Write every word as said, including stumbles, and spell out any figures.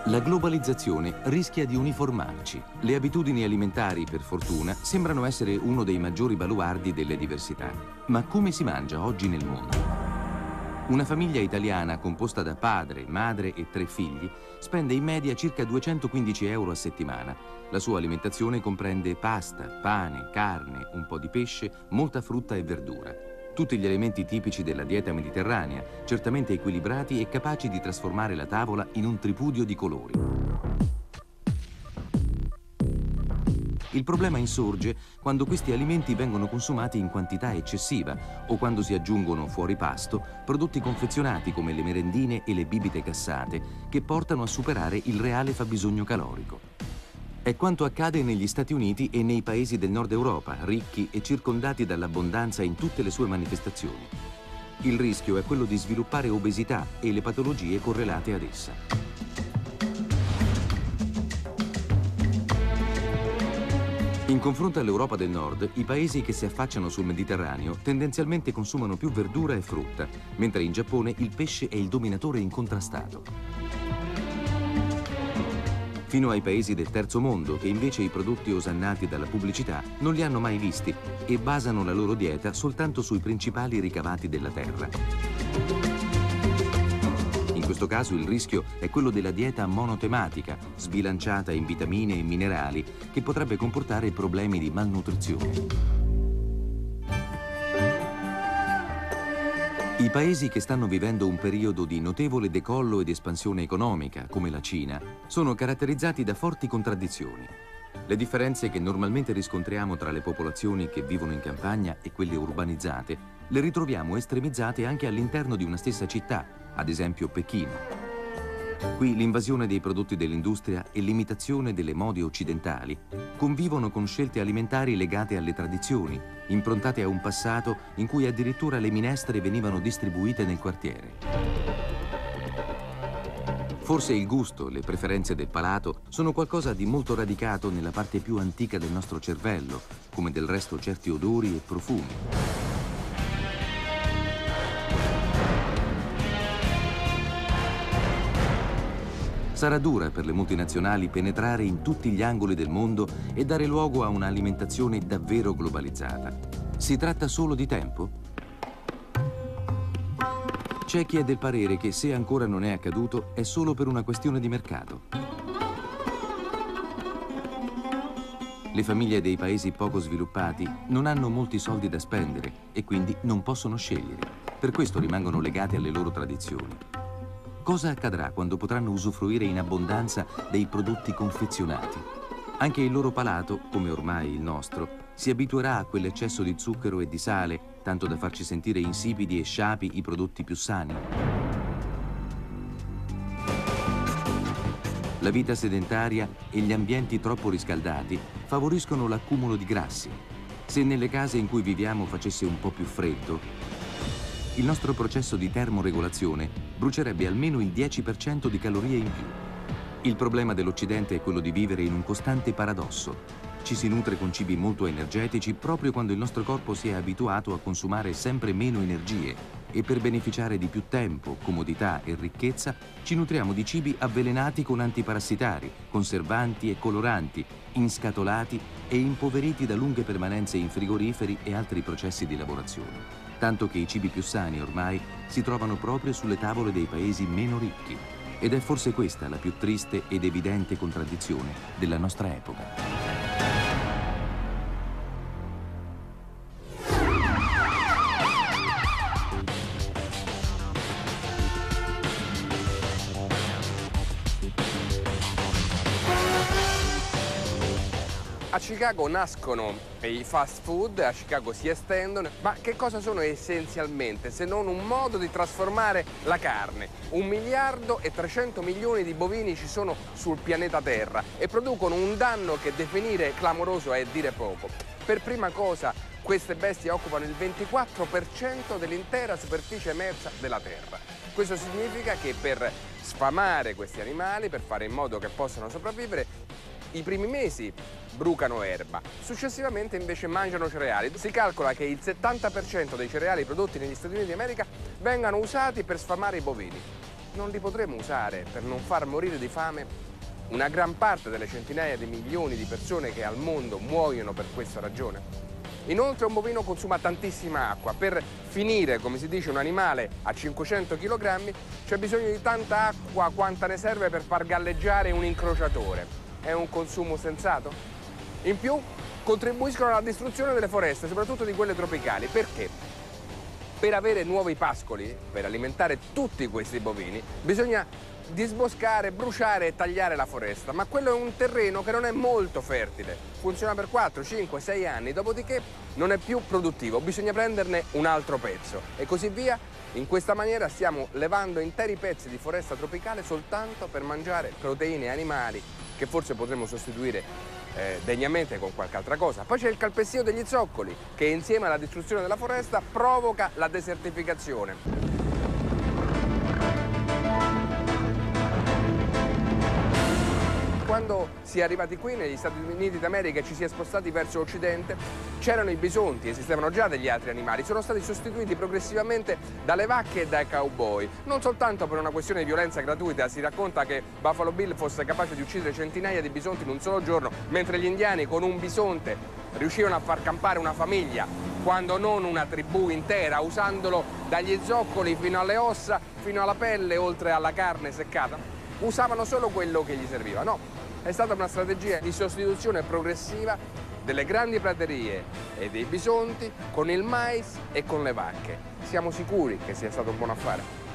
La globalizzazione rischia di uniformarci. Le abitudini alimentari, per fortuna, sembrano essere uno dei maggiori baluardi delle diversità. Ma come si mangia oggi nel mondo? Una famiglia italiana composta da padre, madre e tre figli spende in media circa duecentoquindici euro a settimana. La sua alimentazione comprende pasta, pane, carne, un po' di pesce, molta frutta e verdura. Tutti gli elementi tipici della dieta mediterranea, certamente equilibrati e capaci di trasformare la tavola in un tripudio di colori. Il problema insorge quando questi alimenti vengono consumati in quantità eccessiva o quando si aggiungono fuori pasto prodotti confezionati come le merendine e le bibite gassate che portano a superare il reale fabbisogno calorico. È quanto accade negli Stati Uniti e nei paesi del nord Europa, ricchi e circondati dall'abbondanza in tutte le sue manifestazioni. Il rischio è quello di sviluppare obesità e le patologie correlate ad essa. In confronto all'Europa del Nord, i paesi che si affacciano sul Mediterraneo tendenzialmente consumano più verdura e frutta, mentre in Giappone il pesce è il dominatore incontrastato. Fino ai paesi del terzo mondo, che invece i prodotti osannati dalla pubblicità non li hanno mai visti e basano la loro dieta soltanto sui principali ricavati della terra. In questo caso il rischio è quello della dieta monotematica, sbilanciata in vitamine e minerali, che potrebbe comportare problemi di malnutrizione. I paesi che stanno vivendo un periodo di notevole decollo ed espansione economica, come la Cina, sono caratterizzati da forti contraddizioni. Le differenze che normalmente riscontriamo tra le popolazioni che vivono in campagna e quelle urbanizzate le ritroviamo estremizzate anche all'interno di una stessa città, ad esempio Pechino. Qui l'invasione dei prodotti dell'industria e l'imitazione delle mode occidentali convivono con scelte alimentari legate alle tradizioni, improntate a un passato in cui addirittura le minestre venivano distribuite nel quartiere. Forse il gusto e le preferenze del palato sono qualcosa di molto radicato nella parte più antica del nostro cervello, come del resto certi odori e profumi. Sarà dura per le multinazionali penetrare in tutti gli angoli del mondo e dare luogo a un'alimentazione davvero globalizzata. Si tratta solo di tempo? C'è chi è del parere che se ancora non è accaduto è solo per una questione di mercato. Le famiglie dei paesi poco sviluppati non hanno molti soldi da spendere e quindi non possono scegliere. Per questo rimangono legate alle loro tradizioni. Cosa accadrà quando potranno usufruire in abbondanza dei prodotti confezionati? Anche il loro palato, come ormai il nostro, si abituerà a quell'eccesso di zucchero e di sale, tanto da farci sentire insipidi e sciapi i prodotti più sani. La vita sedentaria e gli ambienti troppo riscaldati favoriscono l'accumulo di grassi. Se nelle case in cui viviamo facesse un po' più freddo, il nostro processo di termoregolazione brucerebbe almeno il dieci per cento di calorie in più. Il problema dell'Occidente è quello di vivere in un costante paradosso. Ci si nutre con cibi molto energetici proprio quando il nostro corpo si è abituato a consumare sempre meno energie e per beneficiare di più tempo, comodità e ricchezza ci nutriamo di cibi avvelenati con antiparassitari, conservanti e coloranti, inscatolati e impoveriti da lunghe permanenze in frigoriferi e altri processi di lavorazione. Tanto che i cibi più sani ormai si trovano proprio sulle tavole dei paesi meno ricchi. Ed è forse questa la più triste ed evidente contraddizione della nostra epoca. A Chicago nascono i fast food, a Chicago si estendono, ma che cosa sono essenzialmente se non un modo di trasformare la carne? Un miliardo e trecento milioni di bovini ci sono sul pianeta Terra e producono un danno che definire clamoroso è dire poco. Per prima cosa, queste bestie occupano il ventiquattro per cento dell'intera superficie emersa della Terra. Questo significa che per sfamare questi animali, per fare in modo che possano sopravvivere, i primi mesi brucano erba, successivamente invece mangiano cereali. Si calcola che il settanta per cento dei cereali prodotti negli Stati Uniti d'America vengano usati per sfamare i bovini. non li potremo usare per non far morire di fame una gran parte delle centinaia di milioni di persone che al mondo muoiono per questa ragione? Inoltre un bovino consuma tantissima acqua. Per finire, come si dice, un animale a cinquecento chilogrammi c'è bisogno di tanta acqua quanta ne serve per far galleggiare un incrociatore. È un consumo sensato? In più contribuiscono alla distruzione delle foreste, soprattutto di quelle tropicali. Perché? Per avere nuovi pascoli, per alimentare tutti questi bovini, bisogna disboscare, bruciare e tagliare la foresta, ma quello è un terreno che non è molto fertile, funziona per quattro, cinque, sei anni, dopodiché non è più produttivo, bisogna prenderne un altro pezzo e così via. In questa maniera stiamo levando interi pezzi di foresta tropicale soltanto per mangiare proteine animali che forse potremmo sostituire eh, degnamente con qualche altra cosa. Poi c'è il calpestio degli zoccoli che insieme alla distruzione della foresta provoca la desertificazione. Quando si è arrivati qui negli Stati Uniti d'America e ci si è spostati verso occidente, c'erano i bisonti, esistevano già degli altri animali, sono stati sostituiti progressivamente dalle vacche e dai cowboy. Non soltanto per una questione di violenza gratuita, si racconta che Buffalo Bill fosse capace di uccidere centinaia di bisonti in un solo giorno, mentre gli indiani con un bisonte riuscivano a far campare una famiglia, quando non una tribù intera, usandolo dagli zoccoli fino alle ossa, fino alla pelle, oltre alla carne seccata. Usavano solo quello che gli serviva. No, è stata una strategia di sostituzione progressiva delle grandi praterie e dei bisonti con il mais e con le vacche. Siamo sicuri che sia stato un buon affare?